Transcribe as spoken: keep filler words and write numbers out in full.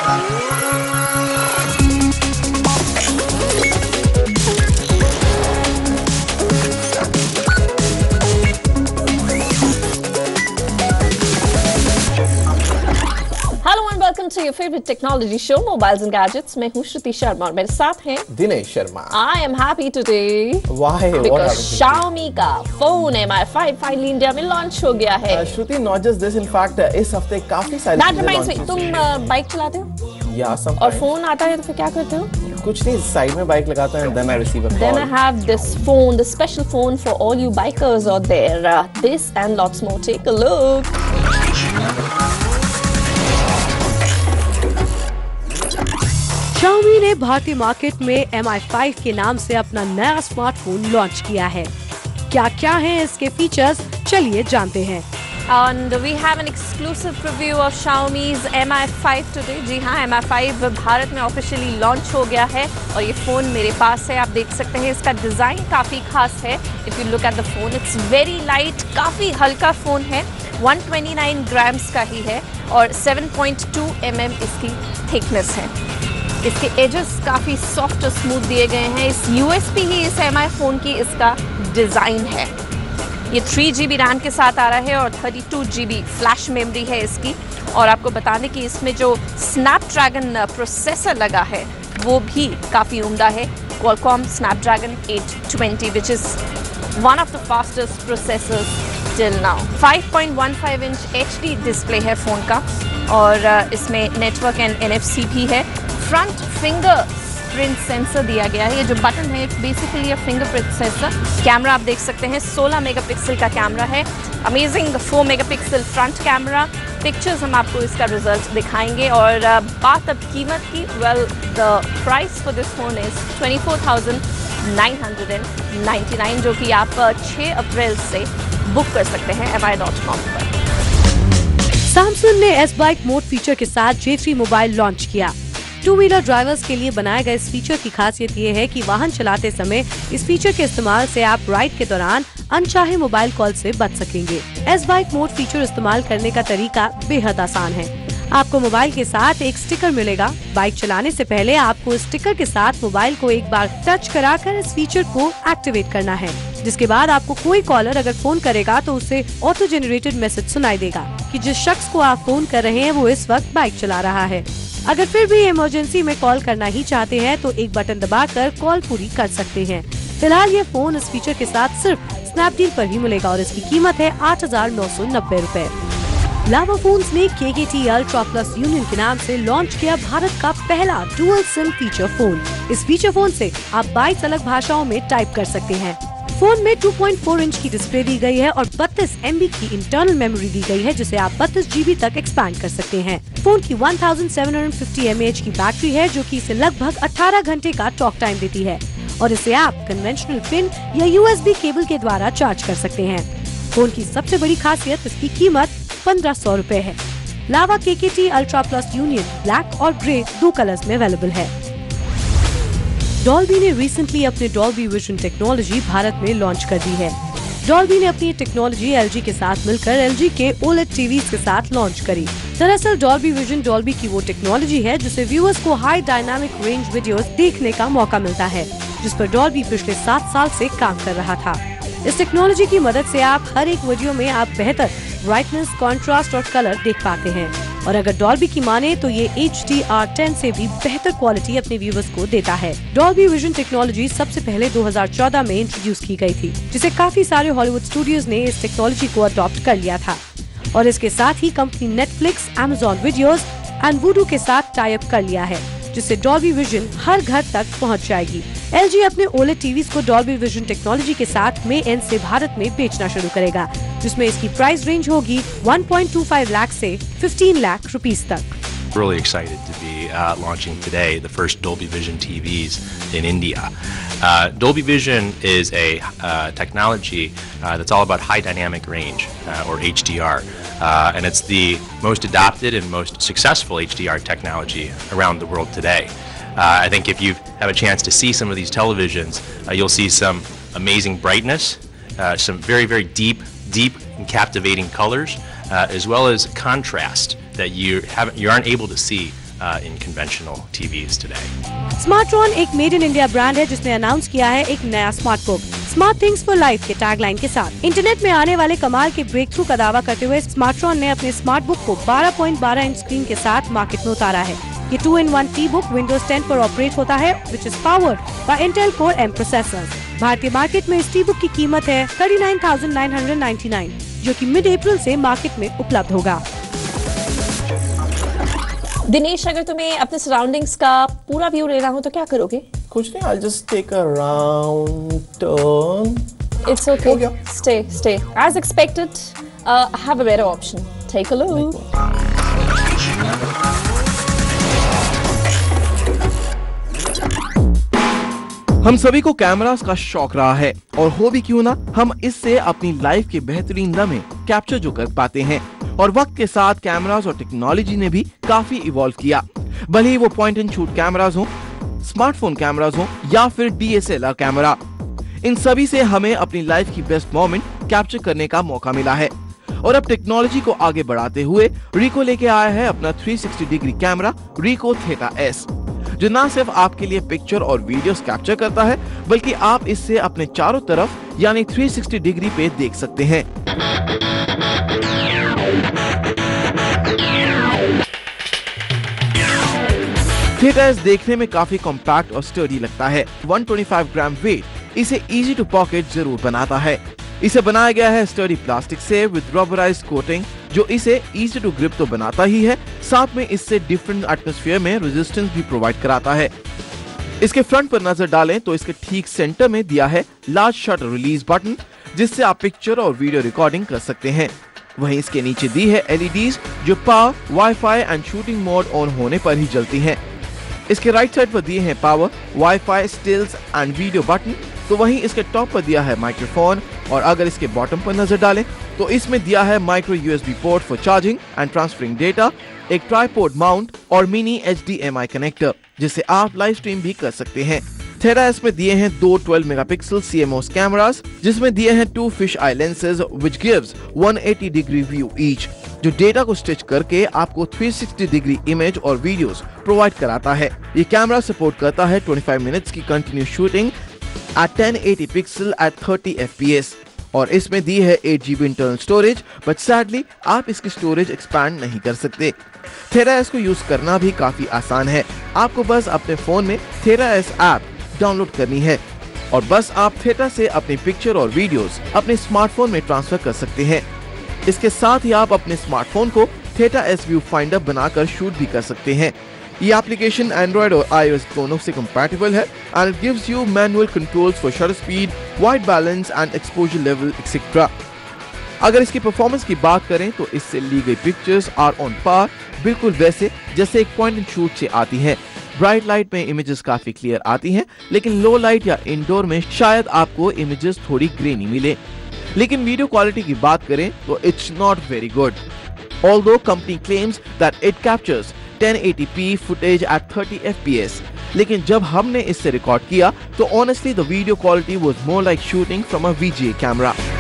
To your favorite technology show, Mobiles and Gadgets. मैं हूँ श्रुति शर्मा और मेरे साथ हैं Dinesh Sharma. I am happy today. Why? Because Xiaomi का phone M I five finally India में लॉन्च हो गया है. श्रुति, not just this, in fact, इस हफ्ते काफी सारी चीजें लॉन्च हुई. तुम बाइक चलाते हो? Yeah, sometimes. और फोन आता है तो फिर क्या करते हो? कुछ नहीं, साइड में बाइक लगाता हूँ. Then I receive a call. Then I have this phone, the special phone for all you bikers out there. Uh, this and lots more. Take a look. Xiaomi ने भारतीय मार्केट में M I five के नाम से अपना नया smartphone launch किया है. क्या क्या हैं इसके फीचर्स, चलिए जानते हैं. And we have an exclusive preview of Xiaomi's M I five today. जी हाँ, M I five भारत में ऑफिशियली लॉन्च हो गया है और ये फ़ोन मेरे पास है. आप देख सकते हैं इसका डिज़ाइन काफ़ी खास है. If you look at the phone, it's very light, काफ़ी हल्का फ़ोन है. one twenty-nine ग्राम्स का ही है और seven point two millimeter इसकी थिकनेस है. इसके एजेस काफ़ी सॉफ्ट और स्मूथ दिए गए हैं. इस यूएसपी ही इस एम आई फ़ोन की इसका डिज़ाइन है. ये थ्री जी बी रैम के साथ आ रहा है और thirty two G B flash memory है इसकी. और आपको बताने कि इसमें जो स्नैपड्रैगन प्रोसेसर लगा है वो भी काफ़ी उम्दा है. Qualcomm Snapdragon eight twenty which is one of the fastest processors till now. five point one five inch H D display है फ़ोन का और इसमें network and N F C भी है. फ्रंट फिंगर प्रिंट सेंसर दिया गया है. ये जो बटन है basically finger print sensor. Camera आप देख सकते हैं सोलह मेगापिक्सल का कैमरा है. Amazing four megapixel front camera. Pictures हम आपको इसका रिजल्ट दिखाएंगे. और बात अब कीमत की, well the price for this phone is twenty four thousand nine hundred ninety nine जो कि आप छह अप्रैल से बुक कर सकते हैं एम आई डॉट कॉम पर. सैमसंग ने एस बाइक मोड फीचर के साथ जे थ्री मोबाइल लॉन्च किया. टू व्हीलर ड्राइवर्स के लिए बनाए गए इस फीचर की खासियत ये है कि वाहन चलाते समय इस फीचर के इस्तेमाल से आप राइड के दौरान अनचाहे मोबाइल कॉल से बच सकेंगे. एस बाइक मोड फीचर इस्तेमाल करने का तरीका बेहद आसान है. आपको मोबाइल के साथ एक स्टिकर मिलेगा. बाइक चलाने से पहले आपको इस स्टिकर के साथ मोबाइल को एक बार टच कराकर इस फीचर को एक्टिवेट करना है, जिसके बाद आपको कोई कॉलर अगर फोन करेगा तो उसे ऑटो जनरेटेड मैसेज सुनाई देगा कि जिस शख्स को आप फोन कर रहे हैं वो इस वक्त बाइक चला रहा है. अगर फिर भी इमरजेंसी में कॉल करना ही चाहते हैं तो एक बटन दबाकर कॉल पूरी कर सकते हैं. फिलहाल ये फोन इस फीचर के साथ सिर्फ स्नैपडील पर ही मिलेगा और इसकी कीमत है आठ हजार नौ सौ नब्बे रूपए. लावा फोन्स ने के K T ultra plus union के नाम से लॉन्च किया भारत का पहला डुअल सिम फीचर फोन. इस फीचर फोन से आप बाईस अलग भाषाओं में टाइप कर सकते हैं. फोन में टू पॉइंट फोर इंच की डिस्प्ले दी गई है और बत्तीस एम बी की इंटरनल मेमोरी दी गई है जिसे आप बत्तीस जी बी तक एक्सपैंड कर सकते हैं. फोन की seventeen fifty M A H की बैटरी है जो कि इसे लगभग अठारह घंटे का टॉक टाइम देती है और इसे आप कन्वेंशनल पिन या यू एस बी केबल के द्वारा चार्ज कर सकते हैं. फोन की सबसे बड़ी खासियत इसकी कीमत पंद्रह सौ रूपए है. Lava K K T ultra plus union black और ग्रे दो कलर्स में अवेलेबल है. डॉल्बी ने रिसेंटली अपने डॉल्बी विजन टेक्नोलॉजी भारत में लॉन्च कर दी है. डॉल्बी ने अपनी टेक्नोलॉजी एल जी के साथ मिलकर एल जी के ओलेड टीवीज के साथ लॉन्च करी. दरअसल डॉल्बी विजन डॉल्बी की वो टेक्नोलॉजी है जिससे व्यूअर्स को हाई डायनामिक रेंज वीडियोस देखने का मौका मिलता है, जिस पर डॉल्बी पिछले सात साल से काम कर रहा था. इस टेक्नोलॉजी की मदद से आप हर एक वीडियो में आप बेहतर ब्राइटनेस, कॉन्ट्रास्ट और कलर देख पाते हैं. और अगर डॉल्बी की माने तो ये एच डी आर टेन से भी बेहतर क्वालिटी अपने व्यूअर्स को देता है. डॉल्बी विजन टेक्नोलॉजी सबसे पहले दो हज़ार चौदह में इंट्रोड्यूस की गई थी, जिसे काफी सारे हॉलीवुड स्टूडियोज ने इस टेक्नोलॉजी को अडॉप्ट कर लिया था. और इसके साथ ही company Netflix, Amazon videos and Vudu के साथ टाई अप कर लिया है, जिससे डॉल्बी विजन हर घर तक पहुंच जाएगी. एल जी अपने ओलेड टीवीज को डॉल्बी विजन टेक्नोलॉजी के साथ मई एंड से भारत में बेचना शुरू करेगा, जिसमें इसकी प्राइस रेंज होगी one point two five lakh से fifteen लाख रुपीस तक. Really excited to be uh, launching today the first Dolby Vision T Vs in India. Uh, Dolby Vision is a uh, technology uh, that's all about high dynamic range uh, or H D R, uh, and it's the most adopted and most successful H D R technology around the world today. Uh, I think if you have a chance to see some of these televisions, uh, you'll see some amazing brightness, uh, some very, very deep, deep and captivating colors, uh, as well as contrast that you haven't, you aren't able to see uh, in conventional T Vs today. Smartron एक made in India brand है जिसने announce किया है एक नया smart book smart things for life के tagline के साथ। इंटरनेट में आने वाले कमाल के ब्रेक थ्रू का दावा करते हुए स्मार्टट्रॉन ने अपने स्मार्ट बुक को बारह पॉइंट बारह इंच स्क्रीन के साथ मार्केट में उतारा है। ये two in one T book Windows ten पर ऑपरेट होता है, which is powered by Intel Core M processors. भारतीय मार्केट में इस टी बुक की कीमत है thirty nine thousand nine hundred ninety nine, जो कि मिड अप्रैल से मार्केट में उपलब्ध होगा। दिनेश, अगर तुम्हें अपने सराउंडिंग्स का पूरा व्यू लेना हो तो क्या करोगे? कुछ नहीं, I'll just take a round turn. It's okay. Stay, stay. As expected, uh, I have a better option. Take a look. हम सभी को कैमरास का शौक रहा है और हो भी क्यों ना, हम इससे अपनी लाइफ के बेहतरीन लम्हे कैप्चर जो कर पाते हैं। और वक्त के साथ कैमरास और टेक्नोलॉजी ने भी काफी इवॉल्व किया, भले ही वो पॉइंट एंड शूट कैमरास हो, स्मार्टफोन कैमरास हो या फिर D S L R camera. इन सभी से हमें अपनी लाइफ की बेस्ट मोमेंट कैप्चर करने का मौका मिला है। और अब टेक्नोलॉजी को आगे बढ़ाते हुए रिको लेके आया है अपना three sixty degree camera Ricoh Theta S, जो न सिर्फ आपके लिए पिक्चर और वीडियोस कैप्चर करता है, बल्कि आप इससे अपने चारों तरफ यानी थ्री सिक्सटी डिग्री पे देख सकते हैं। थीटा एस देखने में काफी कॉम्पैक्ट और स्टर्डी लगता है। One twenty five gram weight इसे इजी टू पॉकेट जरूर बनाता है। इसे बनाया गया है स्टर्डी प्लास्टिक से विद रबराइज्ड कोटिंग, जो इसे इजी टू ग्रिप तो बनाता ही है, साथ में इससे डिफरेंट एटमॉस्फेयर में रेजिस्टेंस भी प्रोवाइड कराता है। इसके फ्रंट पर नजर डालें तो इसके ठीक सेंटर में दिया है लार्ज शटर रिलीज बटन, जिससे आप पिक्चर और वीडियो रिकॉर्डिंग कर सकते हैं। वहीं इसके नीचे दी है एल ई डीज़ जो power, wifi and shooting mode on होने पर ही जलती हैं। इसके राइट साइड पर दिए हैं power, wifi, stills and video button, तो वहीं इसके टॉप पर दिया है माइक्रोफोन। और अगर इसके बॉटम पर नजर डालें तो इसमें दिया है micro U S B port for charging and transferring data, एक ट्राइपॉड माउंट और mini H D M I connector, जिससे आप लाइव स्ट्रीम भी कर सकते हैं। थीटा एस में दिए हैं दो twelve megapixel C M O S cameras, जिसमें दिए हैं two fish eye lenses which gives one eighty degree view each, जो डेटा को स्टिच करके आपको थ्री सिक्सटी डिग्री इमेज और वीडियोस प्रोवाइड कराता है। ये कैमरा सपोर्ट करता है ट्वेंटी फाइव मिनट्स की continuous shooting at ten eighty pixel at thirty F P S, और इसमें दी है eight G B internal storage, but sadly आप इसकी स्टोरेज एक्सपैंड नहीं कर सकते। थीटा एस को यूज करना भी काफी आसान है। आपको बस अपने फोन में थीटा एस ऐप डाउनलोड करनी है और बस आप थीटा से अपनी पिक्चर और वीडियोस अपने स्मार्टफोन में ट्रांसफर कर सकते हैं। इसके साथ ही आप अपने स्मार्टफोन को थीटा एस व्यू फाइंडर बनाकर शूट भी कर सकते हैं। ये एप्लीकेशन एंड्रॉइड और आईओएस दोनों से कंपैटिबल है and it gives you manual controls for shutter speed, white balance and exposure level etcetera. अगर इसकी परफॉर्मेंस की बात करें तो इससे ली गई पिक्चर्स आर ऑन पार, बिल्कुल वैसे जैसे एक पॉइंट एंड शूट से आती हैं। ब्राइट लाइट में इमेजेस काफी क्लियर आती हैं, लेकिन लो लाइट या इंडोर में शायद आपको इमेजेस थोड़ी ग्रेनी मिले। लेकिन वीडियो क्वालिटी की बात करें तो it's not very good, although company claims that it captures ten eighty P footage at thirty F P S, लेकिन जब हमने इससे रिकॉर्ड किया तो honestly the video quality was more like shooting from a V G A camera.